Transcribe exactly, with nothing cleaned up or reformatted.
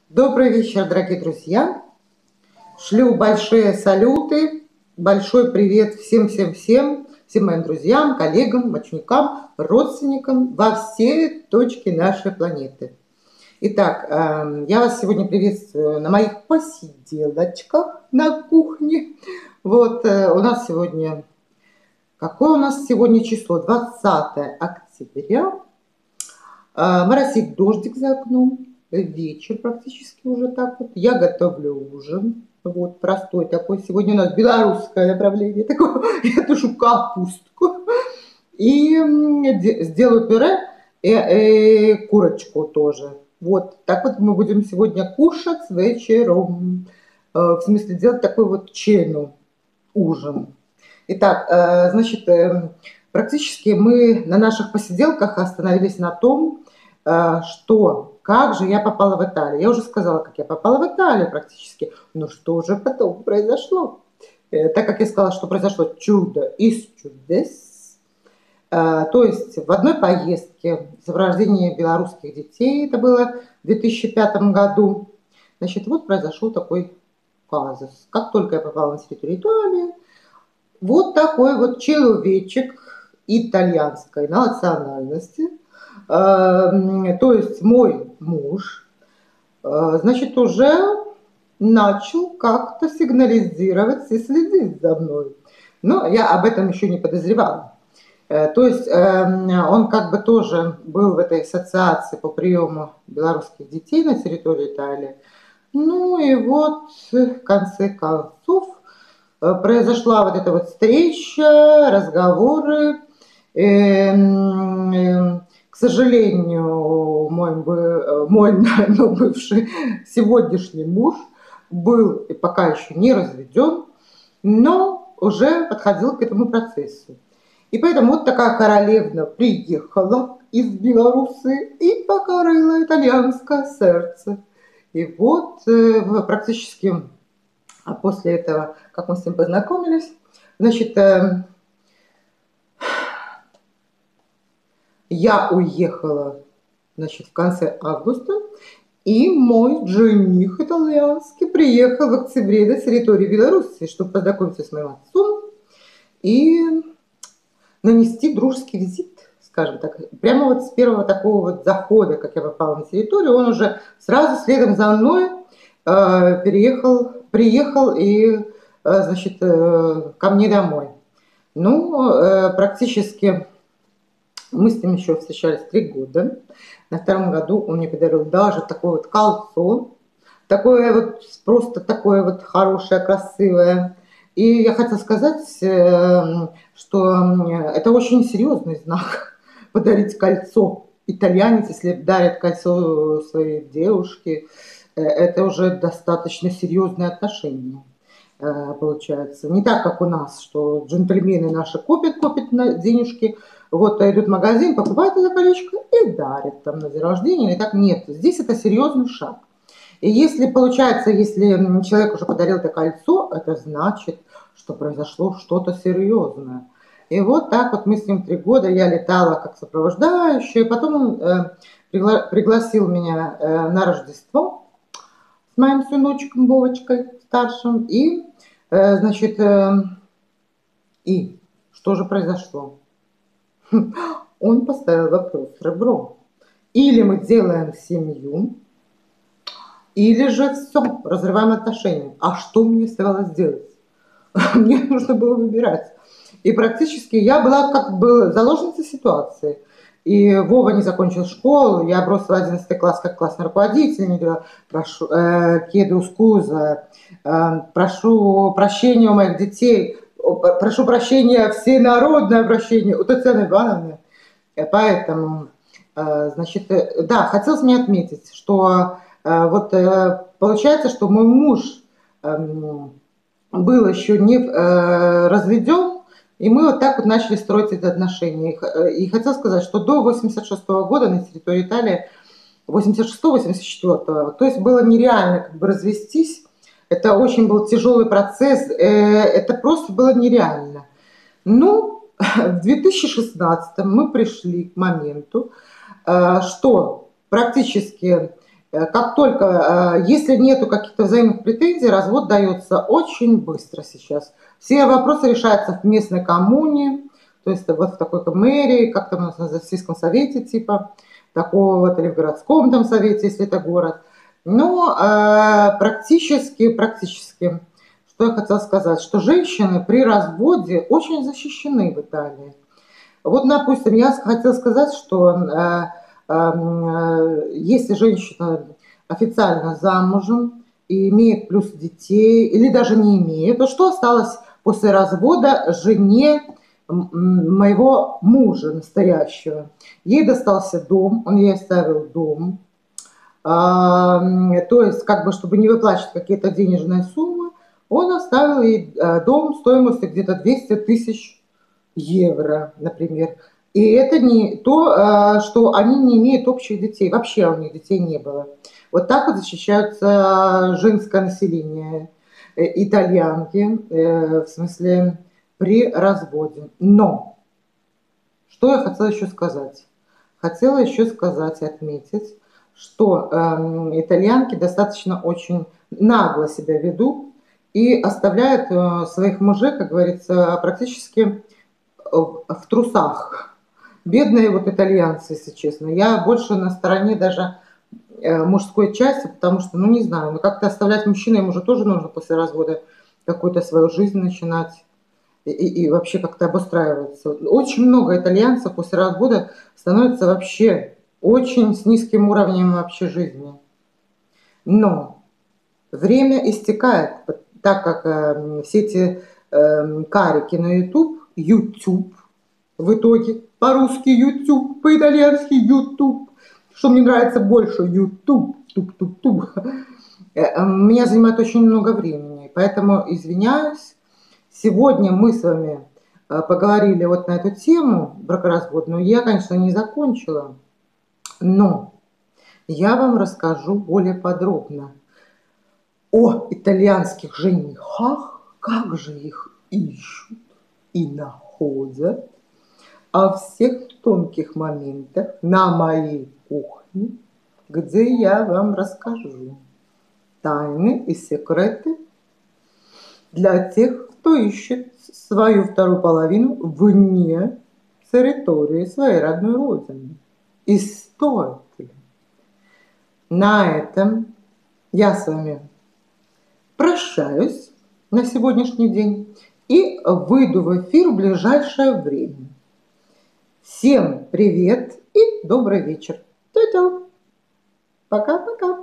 Добрый вечер, дорогие друзья. Шлю большие салюты, большой привет всем-всем-всем, всем моим друзьям, коллегам, ученикам, родственникам во все точки нашей планеты. Итак, я вас сегодня приветствую на моих посиделочках на кухне. Вот у нас сегодня, какое у нас сегодня число? двадцатое октября. Моросит дождик за окном. Вечер практически уже так вот. Я готовлю ужин. Вот, простой такой. Сегодня у нас белорусское направление. Такое, я тушу капустку. И сделаю пюре и, и курочку тоже. Вот, так вот мы будем сегодня кушать вечером. В смысле, делать такой вот чену ужин. Итак, значит, практически мы на наших посиделках остановились на том, что как же я попала в Италию. Я уже сказала, как я попала в Италию практически. Но что же потом произошло? Так как я сказала, что произошло чудо из чудес. То есть в одной поездке в сопровождении белорусских детей, это было в две тысячи пятом году, значит, вот произошел такой казус. Как только я попала на территорию Италии, вот такой вот человечек итальянской национальности, то есть мой муж, значит, уже начал как-то сигнализировать и следить за мной. Но я об этом еще не подозревала. То есть он как бы тоже был в этой ассоциации по приему белорусских детей на территории Италии. Ну и вот в конце концов произошла вот эта вот встреча, разговоры. К сожалению, мой, мой ну, бывший сегодняшний муж был и пока еще не разведен, но уже подходил к этому процессу. И поэтому вот такая королевна приехала из Беларуси и покорила итальянское сердце. И вот практически после этого, как мы с ним познакомились, значит, я уехала, значит, в конце августа, и мой жених итальянский приехал в октябре на территорию Беларуси, чтобы познакомиться с моим отцом и нанести дружеский визит, скажем так. Прямо вот с первого такого вот захода, как я попала на территорию, он уже сразу следом за мной э, переехал, приехал и, э, значит, э, ко мне домой. Ну, э, практически... Мы с ним еще встречались три года. На втором году он мне подарил даже такое вот кольцо. Такое вот, просто такое вот хорошее, красивое. И я хотела сказать, что это очень серьезный знак. Подарить кольцо. Итальянец, если дарит кольцо своей девушке, это уже достаточно серьезные отношения. Получается. Не так, как у нас, что джентльмены наши копят, копят на денежки, вот идут в магазин, покупают это колечко и дарят там на день рождения. И так нет. Здесь это серьезный шаг. И если получается, если человек уже подарил это кольцо, это значит, что произошло что-то серьезное. И вот так вот мы с ним три года, я летала как сопровождающая, потом он э, пригла пригласил меня э, на Рождество с моим сыночком Вовочкой старшим. И, э, значит, э, и что же произошло? Он поставил вопрос ребром. Или мы делаем семью, или же все, разрываем отношения. А что мне оставалось делать? Мне нужно было выбирать. И практически я была как бы заложницей ситуации. И Вова не закончил школу, я бросила одиннадцатый класс как классный руководитель, не говорила, прошу, э, кеду скуза, э, прошу прощения у моих детей, прошу прощения, всенародное обращение у Татьяны Ивановны. Поэтому, э, значит, э, да, хотелось мне отметить, что э, вот э, получается, что мой муж э, был еще не э, разведен, и мы вот так вот начали строить эти отношения. И хотел сказать, что до восемьдесят шестого года на территории Италии, восемьдесят шестого — восемьдесят четвёртого, то есть было нереально как бы развестись. Это очень был тяжелый процесс, это просто было нереально. Ну, в две тысячи шестнадцатом мы пришли к моменту, что практически Как только, если нету каких-то взаимных претензий, развод дается очень быстро сейчас. Все вопросы решаются в местной коммуне, то есть вот в такой мэрии, как там у нас в сельском совете типа, такого вот, или в городском там совете, если это город. Но э, практически, практически, что я хотела сказать, что женщины при разводе очень защищены в Италии. Вот, допустим, я хотела сказать, что э, э, если женщина официально замужем и имеет плюс детей, или даже не имеет, то что осталось после развода жене моего мужа настоящего? Ей достался дом, он ей оставил дом, а, то есть, как бы, чтобы не выплачивать какие-то денежные суммы, он оставил ей дом стоимостью где-то двести тысяч евро, например. И это не то, что они не имеют общих детей. Вообще у них детей не было. Вот так вот защищаются женское население, итальянки, в смысле при разводе. Но, что я хотела еще сказать? Хотела еще сказать и отметить, что э, итальянки достаточно очень нагло себя ведут и оставляют э, своих мужей, как говорится, практически в трусах. Бедные вот итальянцы, если честно. Я больше на стороне даже мужской части, потому что, ну не знаю, ну как-то оставлять мужчину, ему же тоже нужно после развода какую-то свою жизнь начинать и, и вообще как-то обустраиваться. Очень много итальянцев после развода становятся вообще очень с низким уровнем вообще жизни. Но время истекает, так как э, все эти э, карики на YouTube, YouTube, в итоге по-русски YouTube, по-итальянски YouTube, что мне нравится больше YouTube, туп, туп, туп. Меня занимает очень много времени, поэтому извиняюсь. Сегодня мы с вами поговорили вот на эту тему бракоразводную. Я, конечно, не закончила, но я вам расскажу более подробно о итальянских женихах, как же их ищут и находят, о всех тонких моментах на моей кухне, где я вам расскажу тайны и секреты для тех, кто ищет свою вторую половину вне территории своей родной родины. И стоит ли? На этом я с вами прощаюсь на сегодняшний день и выйду в эфир в ближайшее время. Всем привет и добрый вечер. Тю-тю. Пока-пока.